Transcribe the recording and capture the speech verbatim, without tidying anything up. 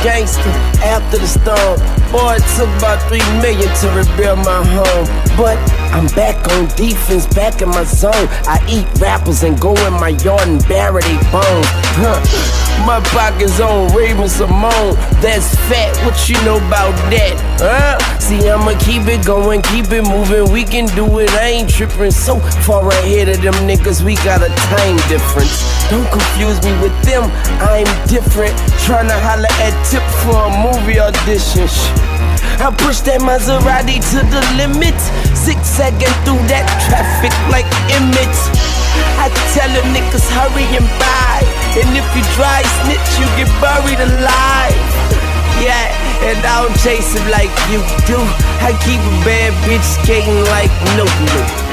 gangster after the storm. Boy, it took about three million to rebuild my home. But I'm back on defense, back in my zone. I eat rappers and go in my yard and bury they bones. Huh. My pocket's on Raven-Symoné. That's fat, what you know about that? Huh? See, I'ma keep it going, keep it moving. We can do it, I ain't tripping. So far ahead of them niggas, we got a time difference. Don't confuse me with them, I'm different. Tryna holler at Tip for a movie audition. I push that Maserati to the limit, zigzagging through that traffic like Emmett. I tell them niggas hurry and buy, and if you try snitch, you get buried alive. Yeah, and I don't chase it like you do. I keep a bad bitch skating like no-no.